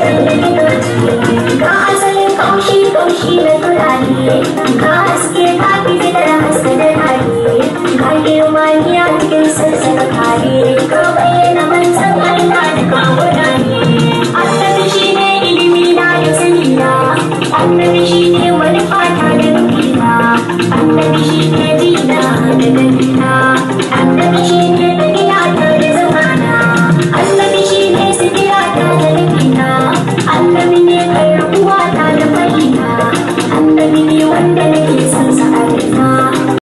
Ka asalin kaushi na turare, ka haske ka fi fitar haske da hali, ka girmaniya cikin sassaka kare, ka bayyana manzan Allah da kawuna ne. Annabi shi ne ilimi na da sanina, annabi shi ne wani fata da rukina, annabi shi ne